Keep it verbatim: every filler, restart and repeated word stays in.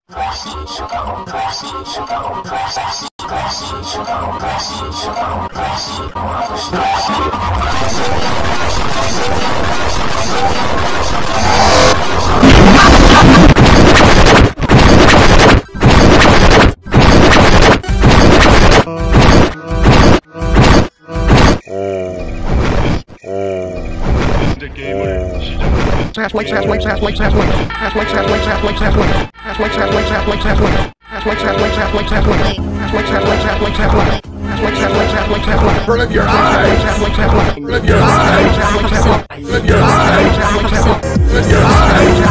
Klasky, Csupo, Klasky, Csupo, Klasky, Klasky, Csupo, Klasky, Csupo, Klasky, 이제 게임을 시작. Live your eyes! Live your eyes! Live your eyes! Live your eyes!